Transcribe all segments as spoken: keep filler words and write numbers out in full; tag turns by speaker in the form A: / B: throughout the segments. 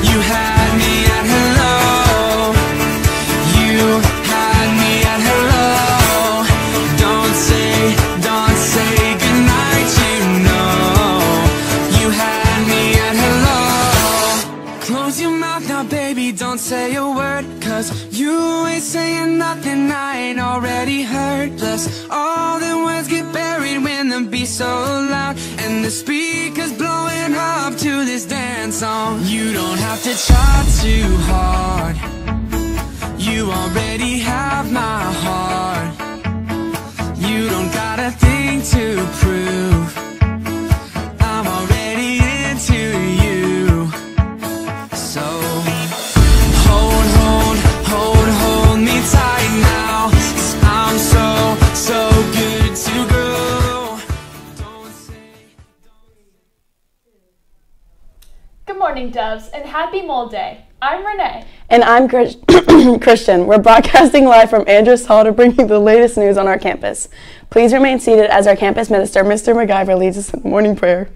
A: You had me at hello. You had me at hello. Don't say, don't say goodnight, you know. You had me at hello. Close your mouth now, baby, don't say a word, 'cause you ain't saying nothing I ain't already heard. Plus, all the words get buried when the beat's so loud and the speakers blowing up to this dance song. You don't have to try too hard. You already have my heart. You don't got a thing to prove. I'm already into you. So hold, hold, hold, hold me tight now, 'cause I'm so, so good to go. Don't say,
B: Good morning, Doves, and happy Mole Day. I'm Renee.
C: And I'm Chris- Christian. We're broadcasting live from Andrews Hall to bring you the latest news on our campus. Please remain seated as our campus minister, Mister MacGyver, leads us in morning prayer.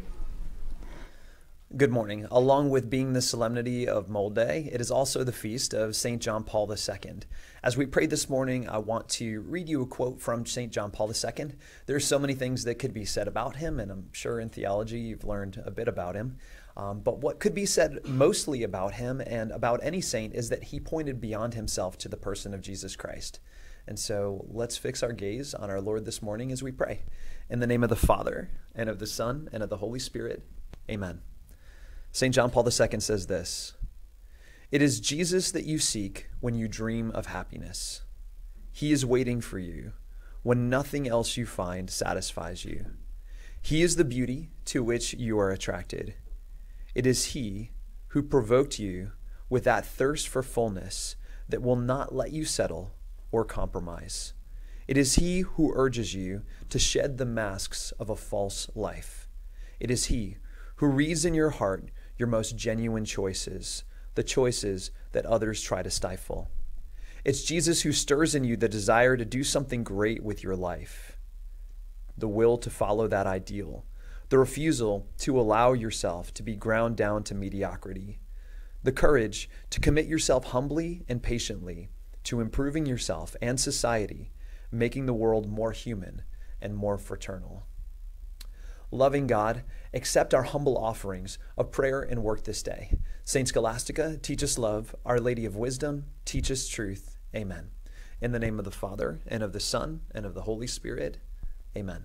D: Good morning. Along with being the solemnity of Mole Day, it is also the feast of Saint John Paul the Second. As we pray this morning, I want to read you a quote from Saint John Paul the Second. There are so many things that could be said about him, and I'm sure in theology you've learned a bit about him. Um, but what could be said mostly about him and about any saint is that he pointed beyond himself to the person of Jesus Christ. And so let's fix our gaze on our Lord this morning as we pray. In the name of the Father, and of the Son, and of the Holy Spirit, amen. Saint John Paul the Second says this: "It is Jesus that you seek when you dream of happiness. He is waiting for you when nothing else you find satisfies you. He is the beauty to which you are attracted. It is he who provoked you with that thirst for fullness that will not let you settle or compromise. It is he who urges you to shed the masks of a false life. It is he who reads in your heart your most genuine choices, the choices that others try to stifle. It's Jesus who stirs in you the desire to do something great with your life, the will to follow that ideal, the refusal to allow yourself to be ground down to mediocrity, the courage to commit yourself humbly and patiently to improving yourself and society, making the world more human and more fraternal. Loving God, accept our humble offerings of prayer and work this day. Saint Scholastica, teach us love. Our Lady of Wisdom, teach us truth. Amen. In the name of the Father, and of the Son, and of the Holy Spirit. Amen."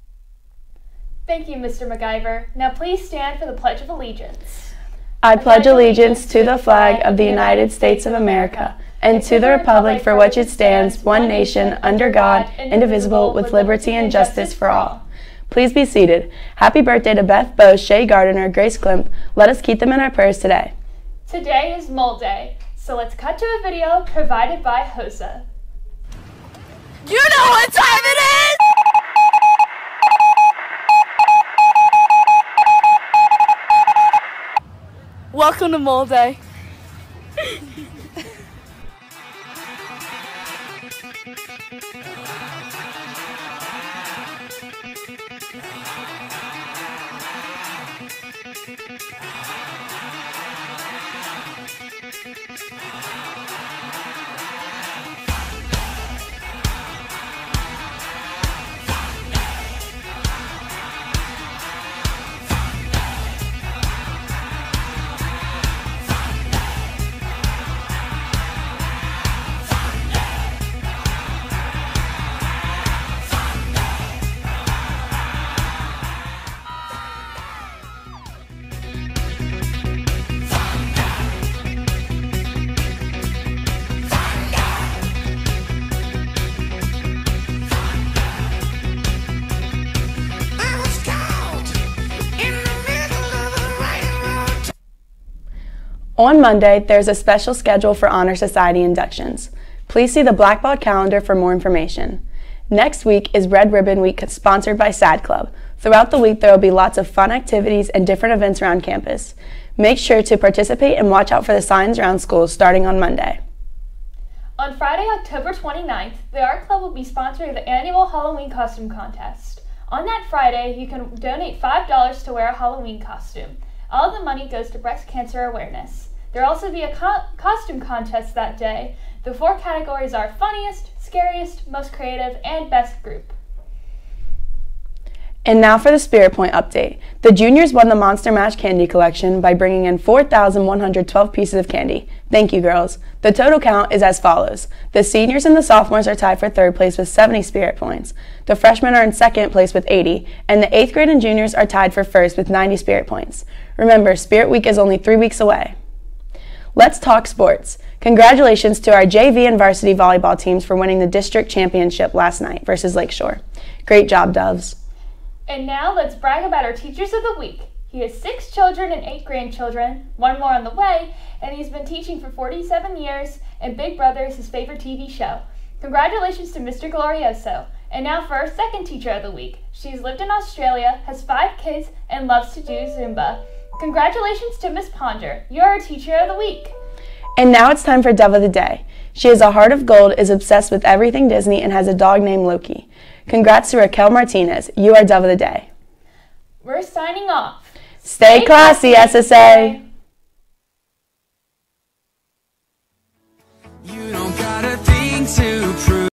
B: Thank you, Mister MacGyver. Now please stand for the Pledge of Allegiance.
C: I pledge allegiance to the flag of the United States of America and to the republic for which it stands, one nation, under God, indivisible, with liberty and justice for all. Please be seated. Happy birthday to Beth Bose, Shay Gardiner, Grace Klimp. Let us keep them in our prayers today.
B: Today is Mole Day, so let's cut to a video provided by Hosa.
E: You know what time it is? Welcome to Mole Day.
C: On Monday, there's a special schedule for Honor Society inductions. Please see the Blackbaud calendar for more information. Next week is Red Ribbon Week, sponsored by SAD Club. Throughout the week, there will be lots of fun activities and different events around campus. Make sure to participate and watch out for the signs around schools starting on Monday.
B: On Friday, October twenty-ninth, the Art Club will be sponsoring the annual Halloween costume contest. On that Friday, you can donate five dollars to wear a Halloween costume. All of the money goes to breast cancer awareness. There will also be a co- costume contest that day. The four categories are funniest, scariest, most creative, and best group.
C: And now for the Spirit Point update. The juniors won the Monster Mash candy collection by bringing in four thousand one hundred twelve pieces of candy. Thank you, girls. The total count is as follows. The seniors and the sophomores are tied for third place with seventy Spirit Points. The freshmen are in second place with eighty, and the eighth grade and juniors are tied for first with ninety Spirit Points. Remember, Spirit Week is only three weeks away. Let's talk sports. Congratulations to our J V and varsity volleyball teams for winning the district championship last night versus Lakeshore. Great job, Doves.
B: And now let's brag about our Teachers of the Week. He has six children and eight grandchildren, one more on the way, and he's been teaching for forty-seven years, and Big Brother is his favorite T V show. Congratulations to Mister Glorioso. And now for our second Teacher of the Week. She's lived in Australia, has five kids, and loves to do Zumba. Congratulations to Miss Ponder. You're our Teacher of the Week.
C: And now it's time for Dove of the Day. She has a heart of gold, is obsessed with everything Disney, and has a dog named Loki. Congrats to Raquel Martinez. You are Dove of the Day.
B: We're signing off.
C: Stay classy, S S A.
A: You don't gotta think to prove